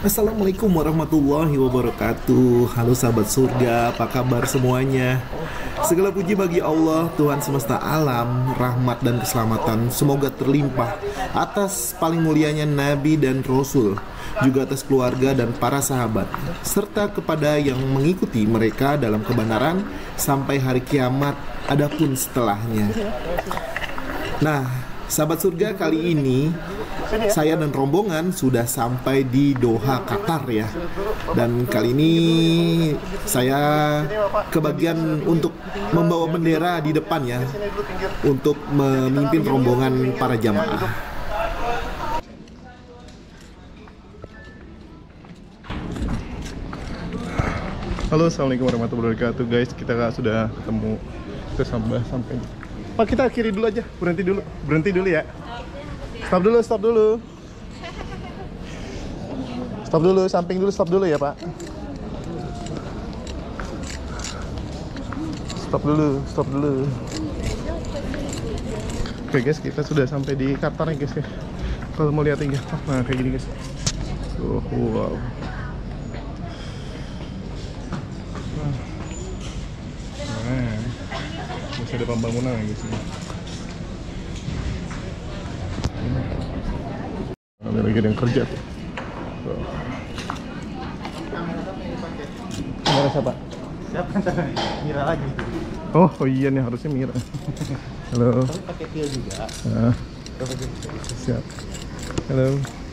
Assalamualaikum warahmatullahi wabarakatuh. Halo sahabat surga, apa kabar semuanya? Segala puji bagi Allah, Tuhan semesta alam. Rahmat dan keselamatan semoga terlimpah atas paling mulianya Nabi dan Rasul, juga atas keluarga dan para sahabat, serta kepada yang mengikuti mereka dalam kebenaran sampai hari kiamat adapun setelahnya. Nah, sahabat surga, kali ini saya dan rombongan sudah sampai di Doha, Qatar ya. Dan kali ini saya kebagian untuk membawa bendera di depan ya, untuk memimpin rombongan para jamaah. Halo, assalamualaikum warahmatullahi wabarakatuh guys. Kita sudah ketemu, kita sampai. Pak, kita kiri dulu aja, berhenti dulu ya. Stop dulu. Samping dulu, stop dulu ya Pak. Stop dulu. Oke guys, kita sudah sampai di Qatar ya guys ya. Kalau mau lihat ya, nah kayak gini guys. Oh, wow. Nah, masih ada pembangunan ya guys. Ada lagi yang kerja tuh. Mira siapa? Siapa ntar? Mira lagi. Oh iya nih, harusnya Mira. Halo. Tapi pakai pil juga. Nah, siap. Halo.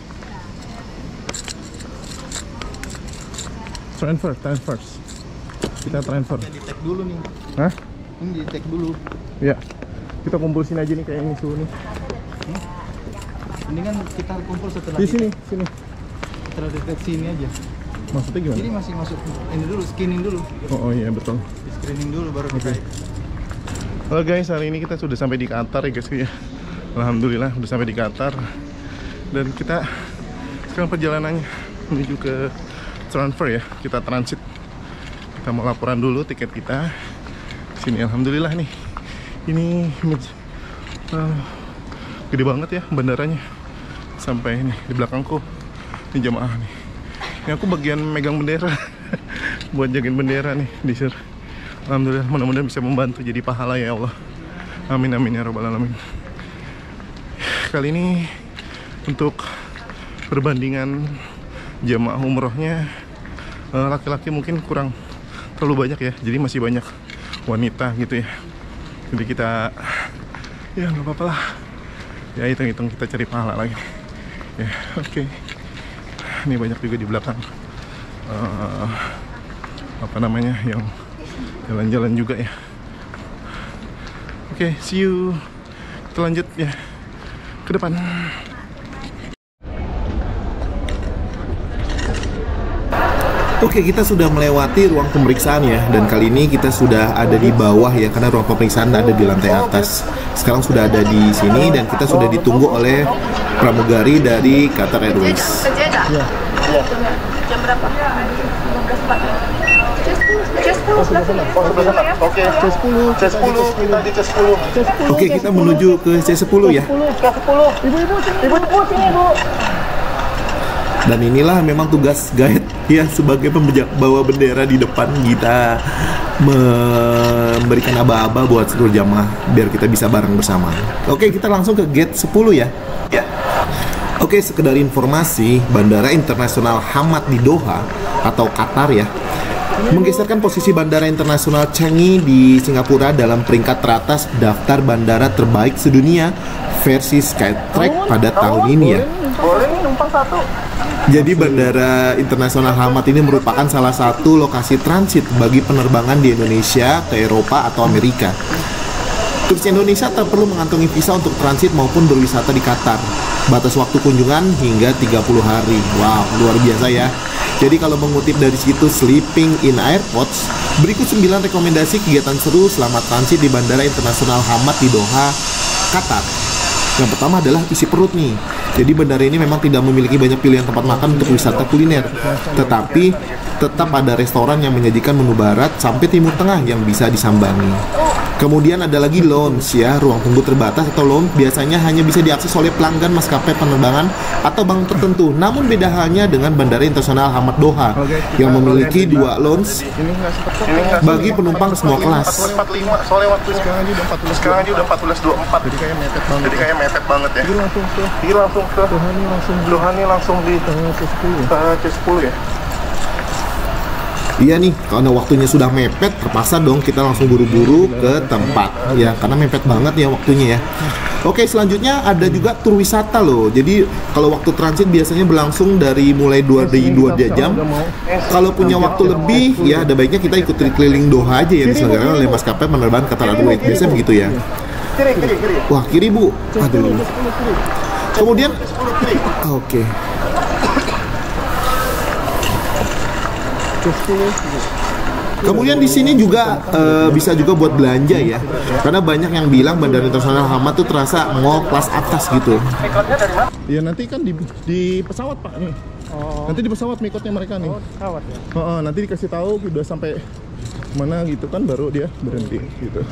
Transfer. Kita transfer. Di tag dulu nih. Hah? Ini di tag dulu. Ya. Kita kumpul sini aja nih, kayak ini suhu nih. Mendingan kita kumpul setelah Di sini. setelah deteksi ini aja. Maksudnya gimana? Jadi masih masuk ini dulu, screening dulu. Oh iya betul. Di screening dulu baru kita. Halo guys, hari ini kita sudah sampai di Qatar ya guys ya. Alhamdulillah sudah sampai di Qatar. Dan kita sekarang perjalanannya menuju ke transfer ya. Kita transit. Kita mau laporan dulu tiket kita. Sini alhamdulillah nih. Ini gede banget ya bandaranya. Sampai ini di belakangku. Ini jamaah nih. Ini aku bagian megang bendera. Buat jagain bendera nih di sini. Alhamdulillah, mudah-mudahan bisa membantu jadi pahala ya Allah. Amin ya rabbal alamin. Kali ini untuk perbandingan jamaah umrohnya, laki-laki mungkin kurang terlalu banyak ya. Jadi masih banyak wanita gitu ya. Jadi kita ya nggak apa-apa lah. Ya hitung-hitung kita cari pahala lagi. Ya oke. Ini banyak juga di belakang. Apa namanya yang jalan-jalan juga ya. Oke, see you. Kita lanjut ya ke depan. Oke, kita sudah melewati ruang pemeriksaan ya, dan kali ini kita sudah ada di bawah ya, karena ruang pemeriksaan ada di lantai atas. Sekarang sudah ada di sini dan kita sudah ditunggu oleh pramugari dari Qatar Airways. Iya. Jam berapa? 15.40. Oke. C10 kita di C10. Oke, kita menuju ke C10 ya. Ibu sini, Bu. Dan inilah memang tugas guide ya, sebagai pembawa bendera di depan, kita memberikan aba-aba buat seluruh jamaah biar kita bisa bareng bersama. Oke, kita langsung ke gate 10 ya. Ya. Oke, sekedar informasi, Bandara Internasional Hamad di Doha atau Qatar ya, menggeserkan posisi Bandara Internasional Changi di Singapura dalam peringkat teratas daftar bandara terbaik sedunia versi Skytrack pada tahun ini ya. Boleh nih numpang satu. Jadi Bandara Internasional Hamad ini merupakan salah satu lokasi transit bagi penerbangan di Indonesia ke Eropa atau Amerika. Turis Indonesia tak perlu mengantongi visa untuk transit maupun berwisata di Qatar. Batas waktu kunjungan hingga 30 hari. Wow, luar biasa ya. Jadi kalau mengutip dari situs Sleeping in Airports, berikut 9 rekomendasi kegiatan seru selama transit di Bandara Internasional Hamad di Doha, Qatar. Yang pertama adalah isi perut nih. Jadi bandara ini memang tidak memiliki banyak pilihan tempat makan untuk wisata kuliner, tetapi tetap ada restoran yang menyajikan menu barat sampai timur tengah yang bisa disambangi. Kemudian ada lagi lounge ya, ruang tunggu terbatas atau lounge biasanya hanya bisa diakses oleh pelanggan maskapai penerbangan atau bank tertentu. Namun beda halnya dengan Bandara Internasional Hamad Doha yang memiliki dua lounge bagi penumpang semua kelas. Sore 45, sore waktunya. Sekarang aja udah 14.24. Jadi kayak mepet banget ya. Jadi langsung ke Dohani langsung di C10 ya. Iya nih, karena waktunya sudah mepet, terpaksa dong kita langsung buru-buru ke tempat ya, karena mepet banget ya waktunya ya. Oke, selanjutnya ada juga tur wisata loh. Jadi kalau waktu transit biasanya berlangsung dari mulai 2 jam. Kalau punya waktu lebih ya ada baiknya kita ikut keliling Doha aja yang diselenggarakan oleh maskapai penerbangan Qatar Airways. Biasanya begitu ya. Wah, kiri Bu. Aduh. Kemudian oke. Kemudian di sini juga bisa juga buat belanja ya, karena banyak yang bilang Bandara Internasional Hamad tuh terasa mall kelas atas gitu. Iya, nanti kan di pesawat Pak nih. Nanti di pesawat mikotnya mereka nih. Pesawat ya. Nanti dikasih tahu udah sampai mana gitu kan, baru dia berhenti gitu.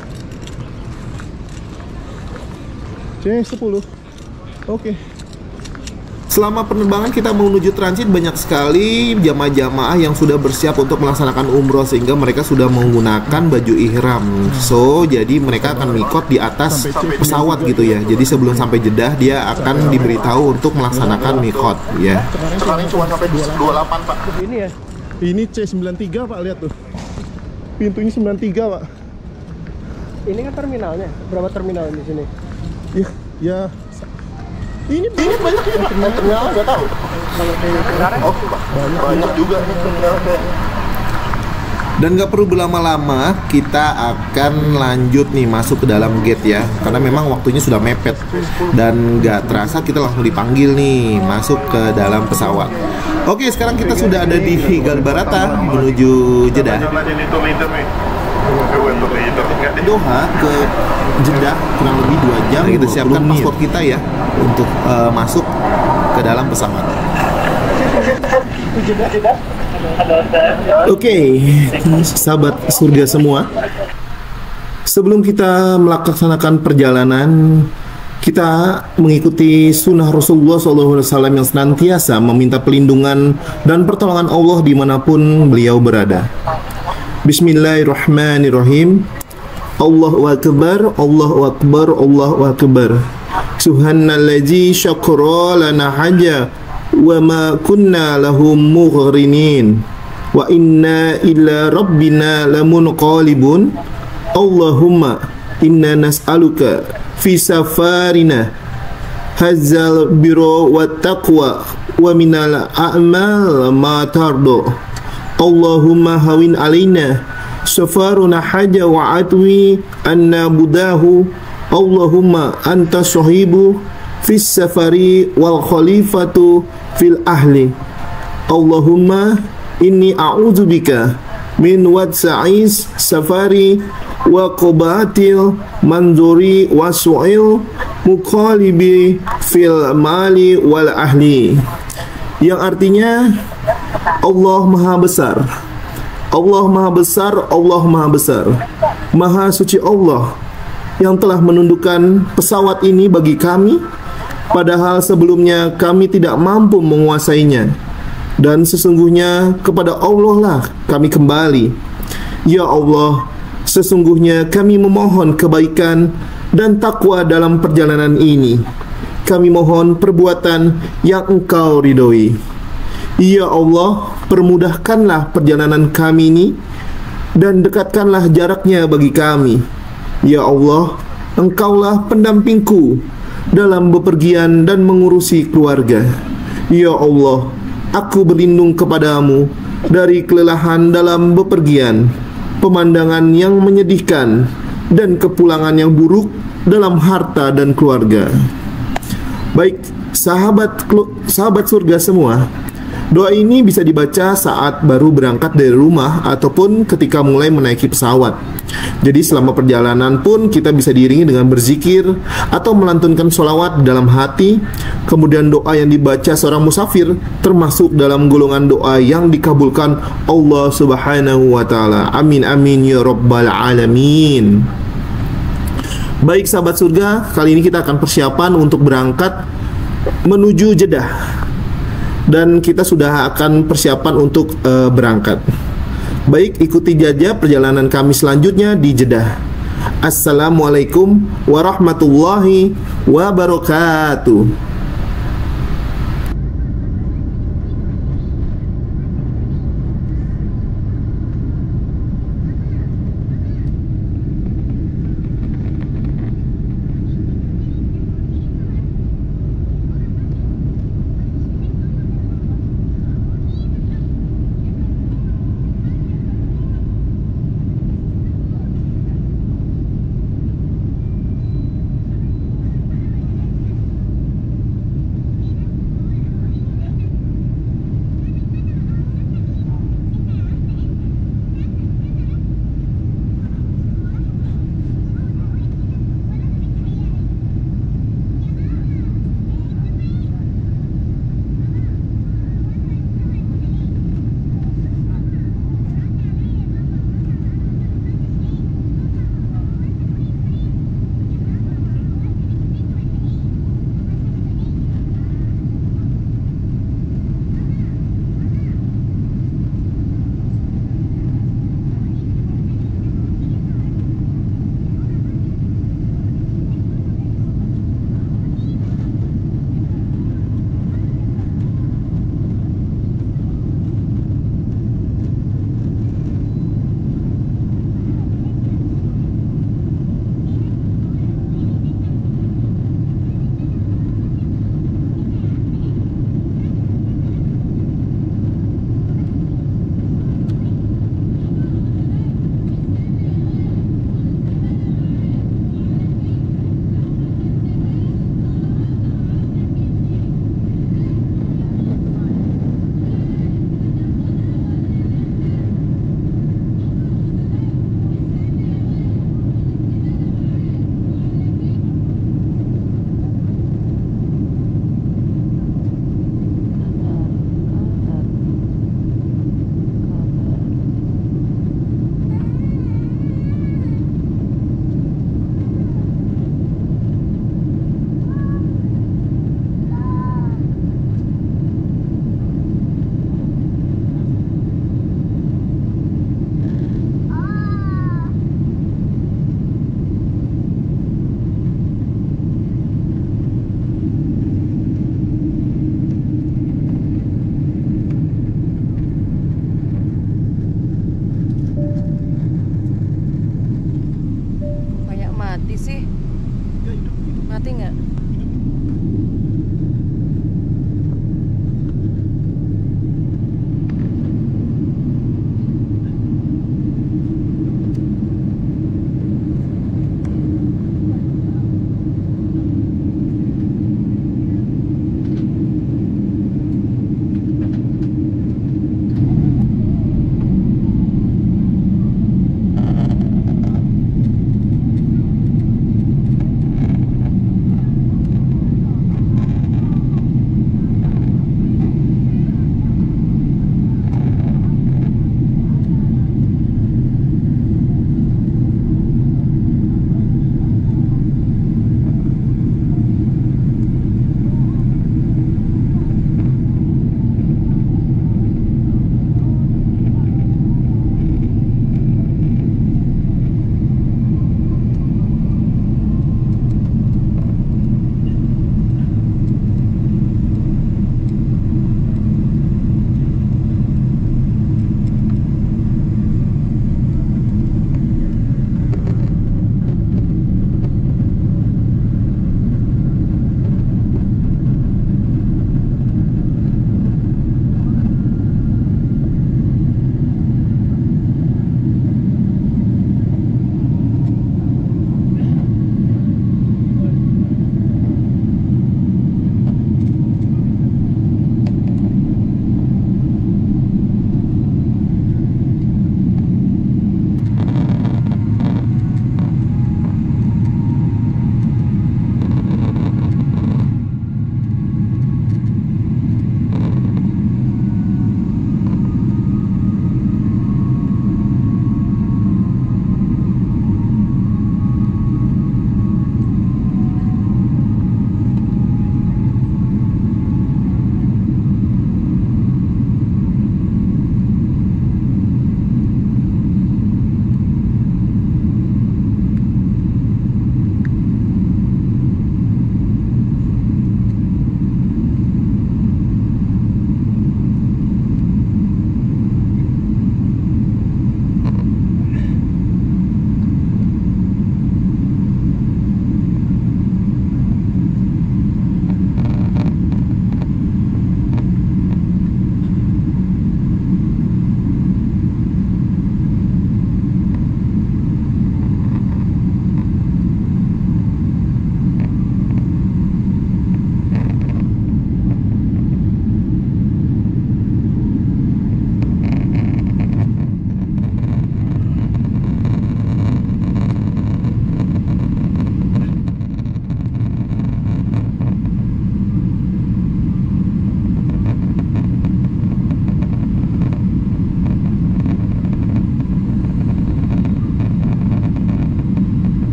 C10. Oke. Selama penerbangan kita menuju transit banyak sekali jamaah-jamaah yang sudah bersiap untuk melaksanakan umroh sehingga mereka sudah menggunakan baju ihram. So, jadi mereka akan mikot di atas pesawat gitu ya. Jadi sebelum sampai Jeddah dia akan diberitahu untuk melaksanakan mikot ya. Kemarin cuma sampai 28 Pak. Ini ya. Ini C93 Pak, lihat tuh. Pintunya 93 Pak. Ini kan terminalnya. Berapa terminal di sini? Ya. Ini banyak ya Pak. Terminal nggak tahu. Oke Pak. Banyak juga nih terminal kayaknya. Dan gak perlu berlama-lama, kita akan lanjut nih masuk ke dalam gate ya, karena memang waktunya sudah mepet dan gak terasa kita langsung dipanggil nih masuk ke dalam pesawat. Oke, sekarang kita sudah ada di Galbarata menuju Jeddah. Doha ke Jeddah kurang lebih 2 jam. Kita siapkan paspor kita ya untuk masuk ke dalam pesawat. Oke, sahabat surga semua, sebelum kita melaksanakan perjalanan, kita mengikuti sunnah Rasulullah SAW yang senantiasa meminta pelindungan dan pertolongan Allah dimanapun beliau berada. Bismillahirrahmanirrahim. Allahu Akbar, Allahu Akbar, Allahu Akbar. Subhanallazi syakara lana haja wa ma kunna lahum mughrinin wa inna ila rabbina lamunqalibun. Allahumma inna nas'aluka fi safarina hadzal birra wat taqwa wa minal a'mal ma tardo. Allahumma hawin alaina safaruna haja wa atwi anna budahu. Allahumma anta sahibu fis safari wal khalifatu fil ahli. Allahumma inni a'udzubika min wadsa'is safari wa qabatil manzuri wa su'il muqalibi fil mali wal ahli. Yang artinya Allah Maha Besar, Allah Maha Besar, Allah Maha Besar, Maha Suci Allah yang telah menundukkan pesawat ini bagi kami, padahal sebelumnya kami tidak mampu menguasainya. Dan sesungguhnya kepada Allah lah kami kembali. Ya Allah, sesungguhnya kami memohon kebaikan dan takwa dalam perjalanan ini. Kami mohon perbuatan yang Engkau ridhoi. Ya Allah, permudahkanlah perjalanan kami ini dan dekatkanlah jaraknya bagi kami. Ya Allah, Engkaulah pendampingku dalam bepergian dan mengurusi keluarga. Ya Allah, aku berlindung kepadamu dari kelelahan dalam bepergian, pemandangan yang menyedihkan, dan kepulangan yang buruk dalam harta dan keluarga. Baik, sahabat surga semua, doa ini bisa dibaca saat baru berangkat dari rumah ataupun ketika mulai menaiki pesawat. Jadi selama perjalanan pun kita bisa diiringi dengan berzikir atau melantunkan sholawat dalam hati. Kemudian doa yang dibaca seorang musafir termasuk dalam golongan doa yang dikabulkan Allah Subhanahu wa Ta'ala. Amin amin ya rabbal alamin. Baik sahabat surga, kali ini kita akan persiapan untuk berangkat menuju Jeddah. Dan kita sudah akan persiapan untuk berangkat. Baik, ikuti saja perjalanan kami selanjutnya di Jeddah. Assalamualaikum warahmatullahi wabarakatuh. Mati nggak?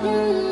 Mm.